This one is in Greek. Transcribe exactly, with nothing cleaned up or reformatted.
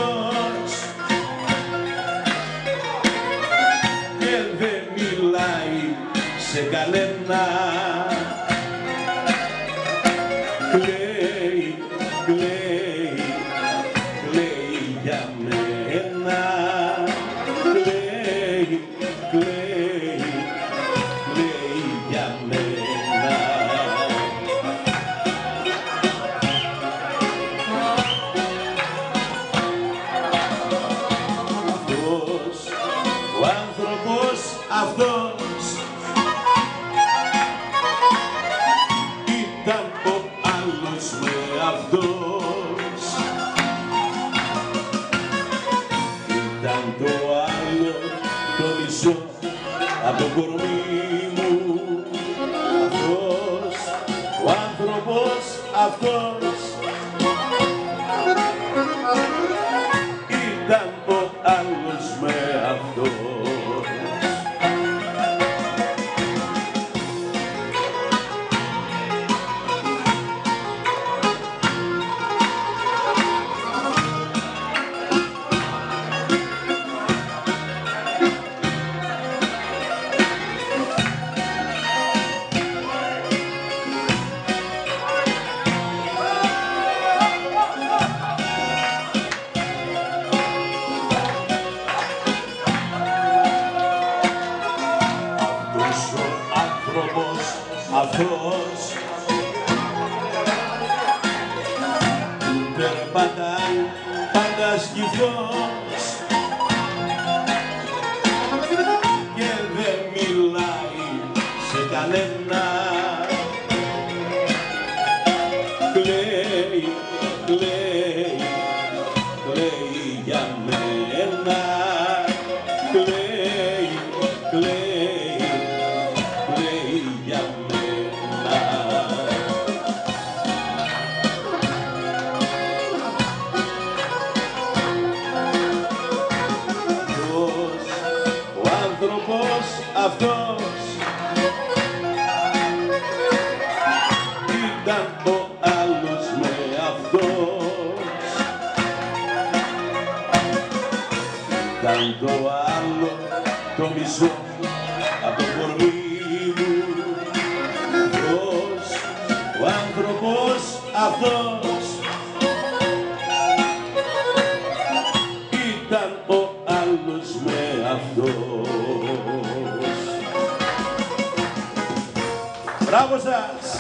αυτός και δεν μιλάει σε κανένα. Κλαίει, κλαίει, κλαίει για μένα. Κλαίει, κλαίει, κλαίει για μένα. Αυτός, ο άνθρωπος αυτός ήταν ο άλλος με αυτός. Ήταν το άλλο το μισό απ' το κορμί μου. Αυτός, ο άνθρωπος αυτός ήταν ο άλλος με αυτός. Αυτός που περπατάει πάντα σκυφτός και δεν μιλάει σε κανένα. Κλαίει, κλαίει, κλαίει για μένα. Κλαίει, κλαίει, κλαίει για μένα. Αυτός ήταν ο άλλος με αυτός. Ήταν το άλλο το μισό απ' το κορμί μου. Αυτός, ο άνθρωπος αυτός ήταν ο άλλος με αυτός. Μπράβο σας!